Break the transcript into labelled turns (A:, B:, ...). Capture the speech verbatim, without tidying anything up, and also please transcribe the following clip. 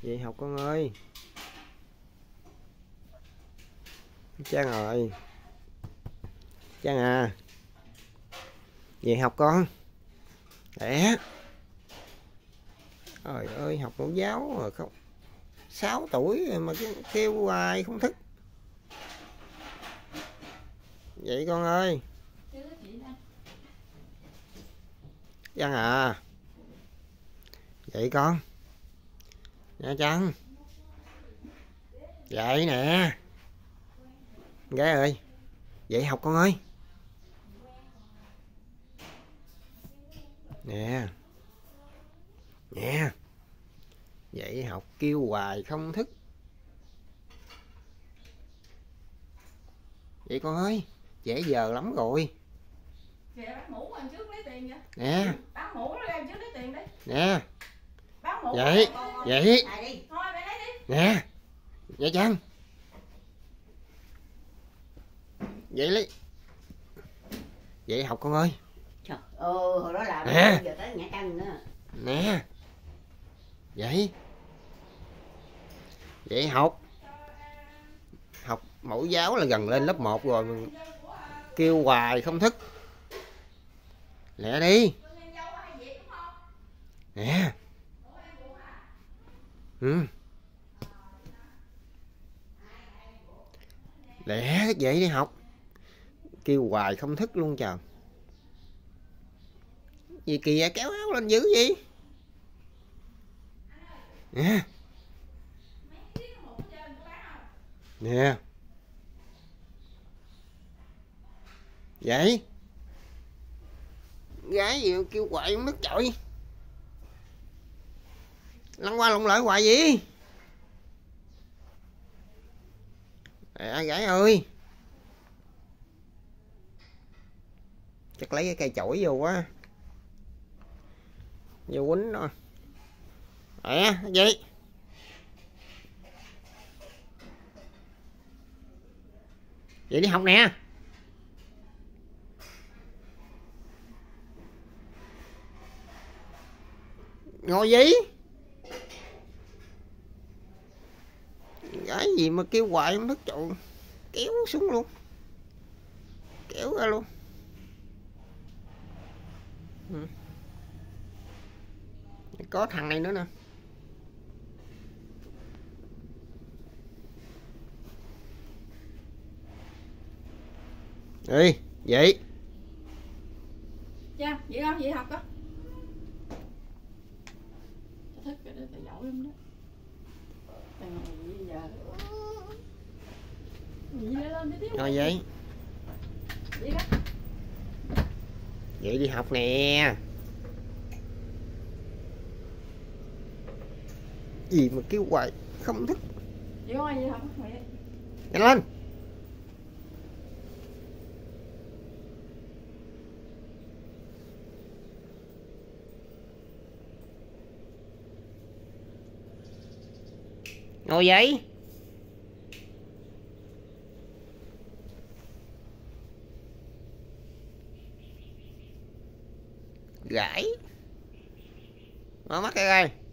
A: Vậy học con ơi. Trang rồi. Trang à. Vậy học con. Đẻ. Trời ơi, học mẫu giáo rồi không. sáu tuổi rồi mà kêu hoài không thức. Vậy con ơi. Trang à. Vậy con. Nha Trang. Vậy nè. Gái ơi. Vậy học con ơi. Nè. Nè. Vậy học kêu hoài không thức. Vậy con ơi. Trễ giờ lắm rồi.
B: Kìa bán mũ anh trước lấy tiền vậy.
A: Nè.
B: Bán mũ nó ra trước lấy tiền đi.
A: Nè.
B: Bán mũ.
A: Vậy. Vậy.
B: Thôi mày lấy đi.
A: Nè. Vậy Trang. Vậy lấy. Vậy học con ơi.
C: Trời ơi, hồi đó làm
A: nè.
C: Giờ tới Nhã Trăng nữa.
A: Nè. Vậy. Vậy học. Học mẫu giáo là gần lên lớp một rồi mà kêu hoài không thức. Lẹ đi. Nè. Ừ. Lẹ vậy đi học. Kêu hoài không thức luôn trời. Gì kìa, kéo áo lên dữ gì. Nè. Nè. Vậy. Gái gì kêu hoài không thức trời. Lăn qua lộn lại hoài gì. À, gái ơi. Chắc lấy cái cây chổi vô quá. Vô quýnh nó. À, vậy. Vậy đi học nè. Ngồi gì? Gái gì mà kêu hoài không thức trời. Kéo xuống luôn. Kéo ra luôn. Ừ. Có thằng này nữa nè. Ê, vậy.
B: Cha, vậy không? Vậy học đó. Thức rồi đó, tao giỏi lắm đó. Tao ngồi giờ. Vậy lên đi tiếp.
A: Rồi vậy.
B: Vậy đó.
A: Vậy đi học nè. Gì mà kêu hoài không thức.
B: Vậy con ơi, vậy học mẹ.
A: Nhanh lên. Ngồi vậy. Gãi. Mở mắt ra coi.